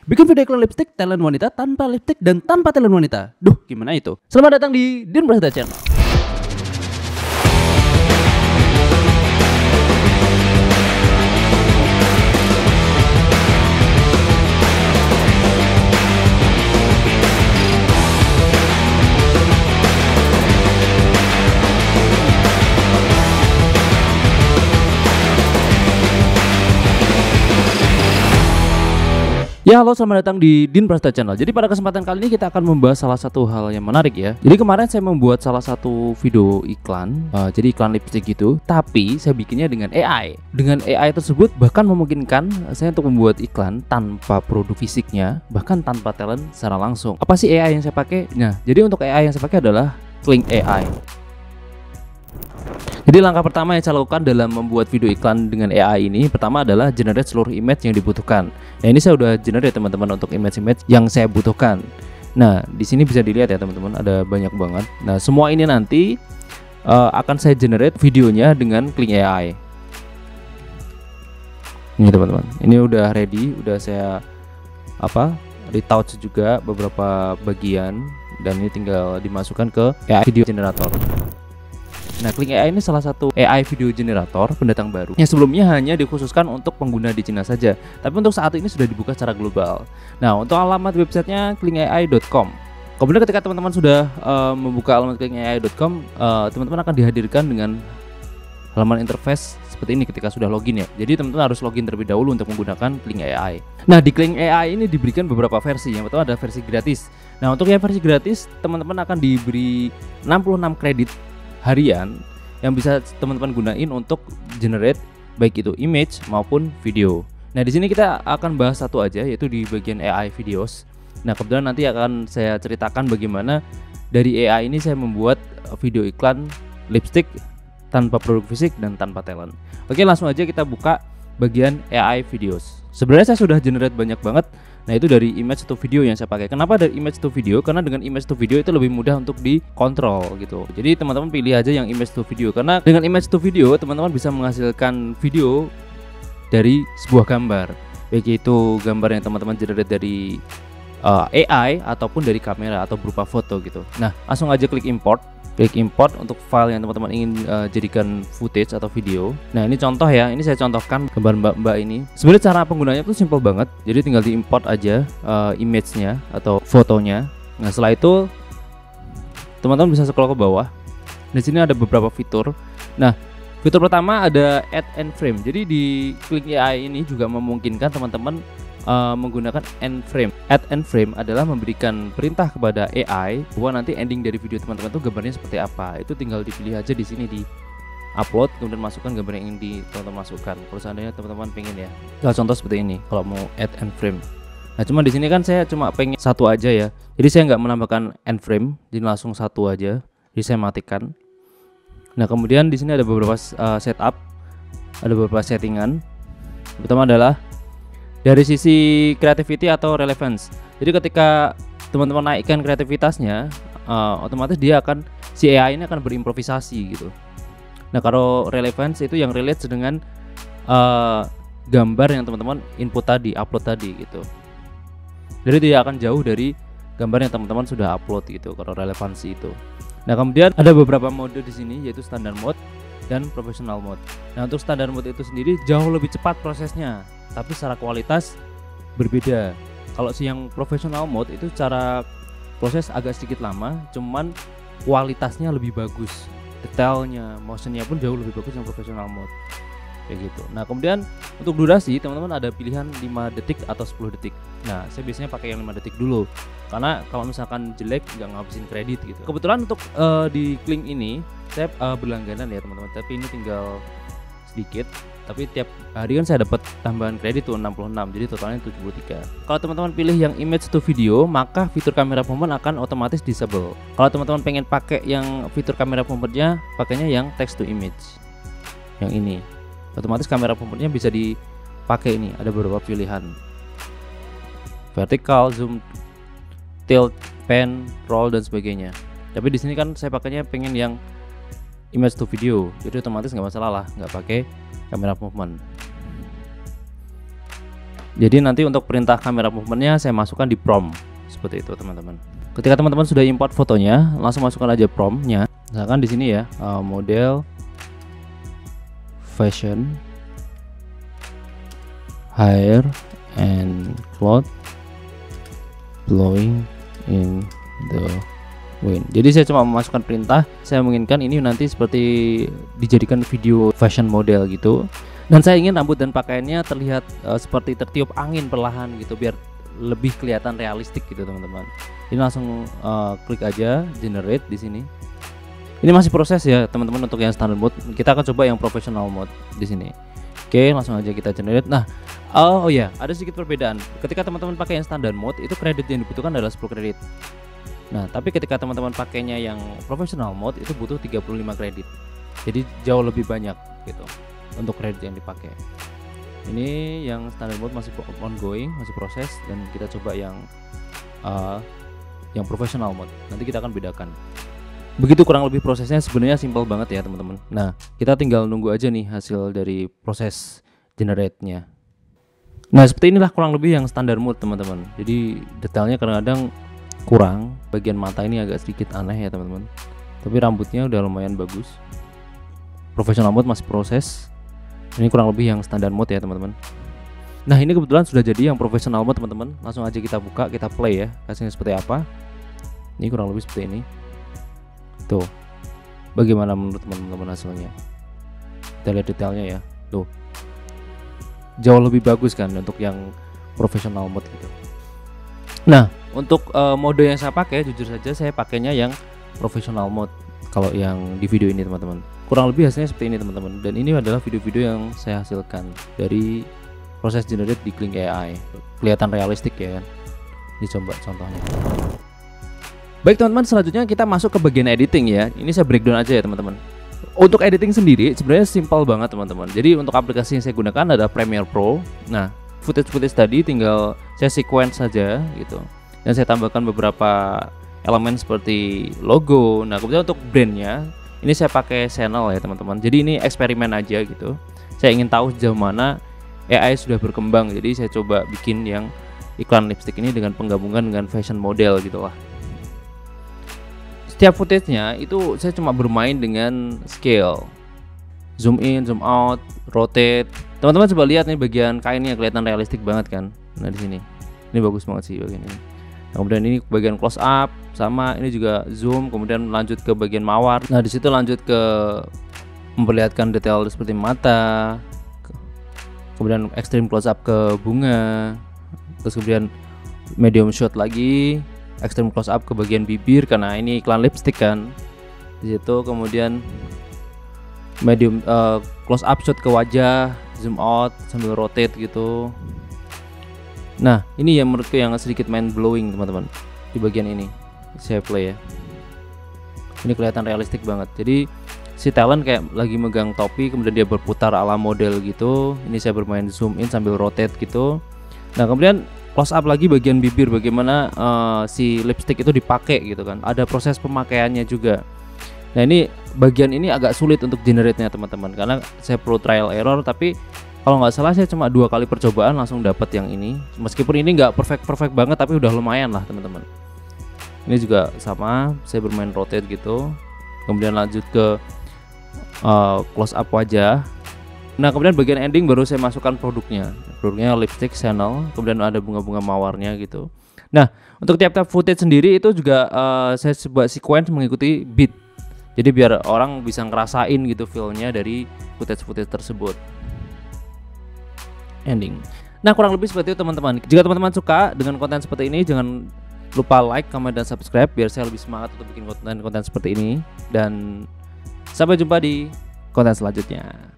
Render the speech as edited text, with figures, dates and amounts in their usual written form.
Bikin video iklan lipstick talent wanita tanpa lipstick dan tanpa talent wanita. Duh, gimana itu? Selamat datang di Din Prasetya Channel. Ya, halo, selamat datang di Din Prasetya Channel. Jadi pada kesempatan kali ini kita akan membahas salah satu hal yang menarik ya. Jadi kemarin saya membuat salah satu video iklan, jadi iklan lipstick gitu, tapi saya bikinnya dengan AI. Dengan AI tersebut bahkan memungkinkan saya untuk membuat iklan tanpa produk fisiknya, bahkan tanpa talent secara langsung. Apa sih AI yang saya pakai? Nah, jadi untuk AI yang saya pakai adalah Kling AI. Jadi langkah pertama yang saya lakukan dalam membuat video iklan dengan AI ini, pertama adalah generate seluruh image yang dibutuhkan. Nah, ini saya udah generate teman-teman untuk image-image yang saya butuhkan. Nah, di sini bisa dilihat ya teman-teman, ada banyak banget. Nah, semua ini nanti akan saya generate videonya dengan Kling AI. Ini teman-teman, ini udah ready, udah saya retouch juga beberapa bagian, dan ini tinggal dimasukkan ke AI video generator. Nah, Kling AI ini salah satu AI video generator pendatang baru yang sebelumnya hanya dikhususkan untuk pengguna di Cina saja, tapi untuk saat ini sudah dibuka secara global. Nah, untuk alamat websitenya klingai.com. Kemudian ketika teman-teman sudah membuka alamat klingai.com, teman-teman akan dihadirkan dengan halaman interface seperti ini ketika sudah login ya. Jadi teman-teman harus login terlebih dahulu untuk menggunakan Kling AI. Nah, di Kling AI ini diberikan beberapa versi. Yang pertama ada versi gratis. Nah, untuk yang versi gratis, teman-teman akan diberi 66 kredit harian yang bisa teman-teman gunain untuk generate baik itu image maupun video. Nah, di sini kita akan bahas satu aja, yaitu di bagian AI videos. Nah, kebetulan nanti akan saya ceritakan bagaimana dari AI ini saya membuat video iklan lipstick tanpa produk fisik dan tanpa talent. Oke, langsung aja kita buka bagian AI videos. Sebenarnya saya sudah generate banyak banget. Nah, itu dari image to video yang saya pakai. Kenapa dari image to video? Karena dengan image to video itu lebih mudah untuk dikontrol gitu. Jadi teman-teman pilih aja yang image to video, karena dengan image to video teman-teman bisa menghasilkan video dari sebuah gambar, baik itu gambar yang teman-teman generate dari AI ataupun dari kamera atau berupa foto gitu. Nah, langsung aja klik import untuk file yang teman-teman ingin jadikan footage atau video. Nah, ini contoh ya, ini saya contohkan gambar mbak-mbak ini. Sebenarnya cara penggunanya tuh simple banget. Jadi tinggal diimport aja image-nya atau fotonya. Nah, setelah itu teman-teman bisa scroll ke bawah. Di sini ada beberapa fitur. Nah, fitur pertama ada add and frame. Jadi di Kling AI ini juga memungkinkan teman-teman menggunakan end frame. Add and frame adalah memberikan perintah kepada AI bahwa nanti ending dari video teman-teman itu gambarnya seperti apa. Itu tinggal dipilih aja di sini, di upload, kemudian masukkan gambar yang ingin teman-teman masukkan. Kalau seandainya teman-teman pengen ya, contoh seperti ini kalau mau add and frame. Nah, cuma di sini kan saya cuma pengen satu aja ya. Jadi saya nggak menambahkan end frame, jadi langsung satu aja. Jadi saya matikan. Nah, kemudian di sini ada beberapa setup, ada beberapa settingan. Pertama adalah dari sisi creativity atau relevance. Jadi ketika teman-teman naikkan kreativitasnya, otomatis dia akan, si AI ini akan berimprovisasi gitu. Nah, kalau relevance itu yang relate dengan gambar yang teman-teman input tadi, upload tadi gitu. Jadi dia akan jauh dari gambar yang teman-teman sudah upload gitu kalau relevansi itu. Nah, kemudian ada beberapa mode di sini, yaitu standard mode dan professional mode. Nah, untuk standard mode itu sendiri jauh lebih cepat prosesnya, tapi secara kualitas berbeda. Kalau si yang professional mode itu secara proses agak sedikit lama, cuman kualitasnya lebih bagus, detailnya, motionnya pun jauh lebih bagus yang professional mode kayak gitu. Nah, kemudian untuk durasi teman-teman ada pilihan 5 detik atau 10 detik. Nah, saya biasanya pakai yang 5 detik dulu, karena kalau misalkan jelek nggak ngabisin kredit gitu. Kebetulan untuk di Kling ini saya berlangganan ya teman-teman, tapi ini tinggal sedikit. Tapi tiap hari kan saya dapat tambahan kredit tuh 66, jadi totalnya 73. Kalau teman-teman pilih yang image to video, maka fitur kamera movement akan otomatis disable. Kalau teman-teman pengen pakai yang fitur kamera movement-nya, pakainya yang text to image. Yang ini. Otomatis kamera movement-nya bisa dipakai, ini ada beberapa pilihan. Vertical, zoom, tilt, pan, roll dan sebagainya. Tapi di sini kan saya pakainya pengen yang image to video, jadi otomatis nggak masalah lah, nggak pakai kamera movement. Jadi nanti untuk perintah kamera movementnya saya masukkan di prompt seperti itu teman-teman. Ketika teman-teman sudah import fotonya, langsung masukkan aja promptnya. Misalkan di sini ya, model fashion hair and cloth blowing in the wind. Jadi saya cuma memasukkan perintah, saya menginginkan ini nanti seperti dijadikan video fashion model gitu. Dan saya ingin rambut dan pakaiannya terlihat seperti tertiup angin perlahan gitu, biar lebih kelihatan realistik gitu teman-teman. Ini langsung klik aja generate di sini. Ini masih proses ya teman-teman untuk yang standard mode. Kita akan coba yang professional mode di sini. Oke, langsung aja kita generate. Nah, oh ya, ada sedikit perbedaan. Ketika teman-teman pakai yang standard mode, itu kredit yang dibutuhkan adalah 10 kredit. Nah, tapi ketika teman-teman pakainya yang professional mode itu butuh 35 kredit. Jadi jauh lebih banyak gitu untuk kredit yang dipakai. Ini yang standard mode masih ongoing, masih proses, dan kita coba yang professional mode. Nanti kita akan bedakan. Begitu kurang lebih prosesnya, sebenarnya simpel banget ya teman-teman. Nah, kita tinggal nunggu aja nih hasil dari proses generate-nya. Nah, seperti inilah kurang lebih yang standard mode teman-teman. Jadi detailnya kadang-kadang kurang, bagian mata ini agak sedikit aneh ya teman-teman. Tapi rambutnya udah lumayan bagus. Professional mode masih proses. Ini kurang lebih yang standar mode ya teman-teman. Nah, ini kebetulan sudah jadi yang professional mode teman-teman. Langsung aja kita buka, kita play ya, hasilnya seperti apa. Ini kurang lebih seperti ini. Tuh, bagaimana menurut teman-teman hasilnya? Kita lihat detailnya ya. Tuh, jauh lebih bagus kan untuk yang professional mode gitu. Nah, untuk mode yang saya pakai, jujur saja saya pakainya yang professional mode. Kalau yang di video ini teman-teman, kurang lebih hasilnya seperti ini teman-teman. Dan ini adalah video-video yang saya hasilkan dari proses generate di Kling AI. Kelihatan realistik ya kan. Ini coba contohnya. Baik teman-teman, selanjutnya kita masuk ke bagian editing ya. Ini saya breakdown aja ya teman-teman. Untuk editing sendiri sebenarnya simpel banget teman-teman. Jadi untuk aplikasi yang saya gunakan ada Premiere Pro. Nah, footage tadi tinggal saya sequence saja gitu. Dan saya tambahkan beberapa elemen seperti logo. Nah, kemudian untuk brandnya ini saya pakai channel ya teman-teman. Jadi ini eksperimen aja gitu. Saya ingin tahu sejauh mana AI sudah berkembang. Jadi saya coba bikin yang iklan lipstick ini dengan penggabungan dengan fashion model gitu lah. Setiap footage-nya itu saya cuma bermain dengan scale, zoom in, zoom out, rotate. Teman-teman coba lihat nih bagian kainnya kelihatan realistik banget kan. Nah di sini, ini bagus banget sih bagian ini. Nah, kemudian ini bagian close up, sama ini juga zoom, kemudian lanjut ke bagian mawar. Nah di situ lanjut ke memperlihatkan detail seperti mata, kemudian extreme close up ke bunga, terus kemudian medium shot lagi, extreme close up ke bagian bibir karena ini iklan lipstick kan. Di situ kemudian medium close up shot ke wajah, zoom out sambil rotate gitu. Nah, ini yang menurutku yang sedikit mind blowing teman-teman. Di bagian ini saya play ya. Ini kelihatan realistik banget. Jadi si talent kayak lagi megang topi, kemudian dia berputar ala model gitu. Ini saya bermain zoom in sambil rotate gitu. Nah, kemudian close up lagi bagian bibir, bagaimana si lipstick itu dipakai gitu kan. Ada proses pemakaiannya juga. Nah, ini bagian ini agak sulit untuk generate-nya teman-teman, karena saya perlu trial error. Tapi kalau nggak salah saya cuma 2 kali percobaan langsung dapat yang ini. Meskipun ini nggak perfect banget, tapi udah lumayan lah teman-teman. Ini juga sama, saya bermain rotate gitu. Kemudian lanjut ke close up wajah. Nah, kemudian bagian ending baru saya masukkan produknya lipstick channel, kemudian ada bunga-bunga mawarnya gitu. Nah, untuk tiap-tiap footage sendiri itu juga saya coba sequence mengikuti beat. Jadi biar orang bisa ngerasain gitu feel-nya dari footage tersebut. Ending. Nah, kurang lebih seperti itu teman-teman. Jika teman-teman suka dengan konten seperti ini, jangan lupa like, comment, dan subscribe biar saya lebih semangat untuk bikin konten seperti ini. Dan sampai jumpa di konten selanjutnya.